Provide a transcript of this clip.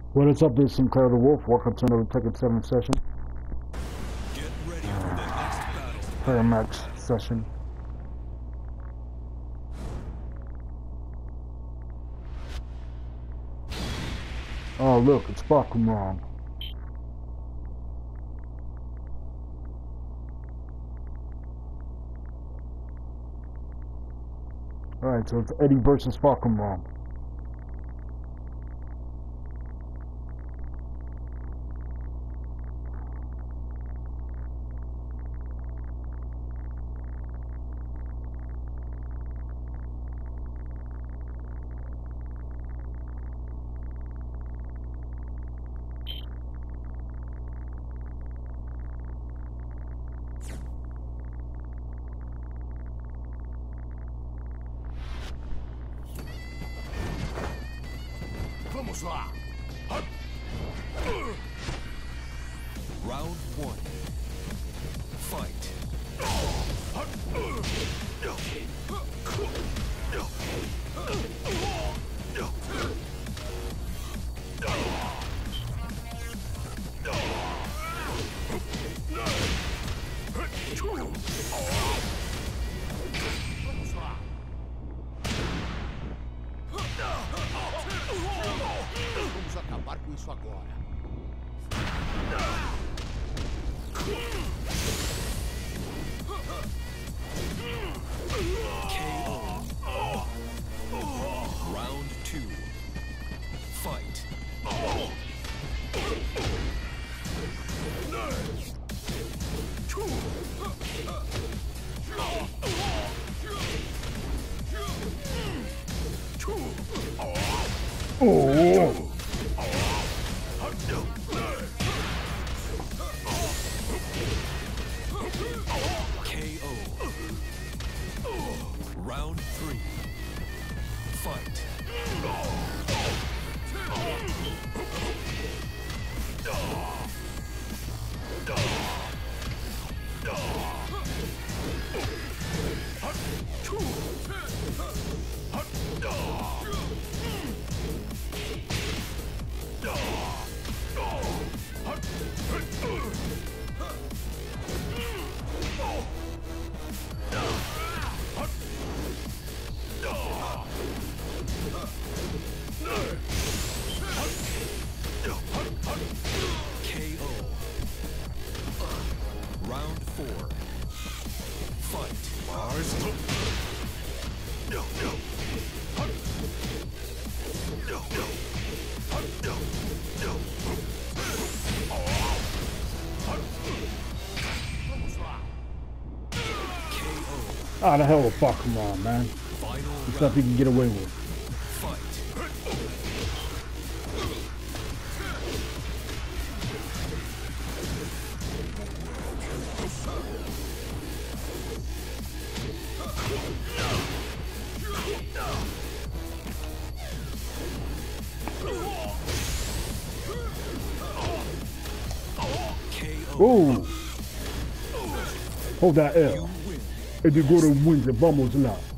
What is up, this is Sinclair the Wolf. Welcome to another Tekken 7 session. Get ready for the next battle. Player match session. Oh look, it's Bakuman. Alright, so it's Eddie versus Bakuman. Vamos lá. Round 1. Fight. Vamos lá. Vamos acabar com isso agora. KO. Round 2. Fight. Oh! KO. Round 3. Fight. KO. Round 4. Fight. Ah, the hell with Bakuman, man. Final Stuff he can get away with. fight. KO. Ooh! Hold that L. You win. Eddie Gordo wins the Vamos lá.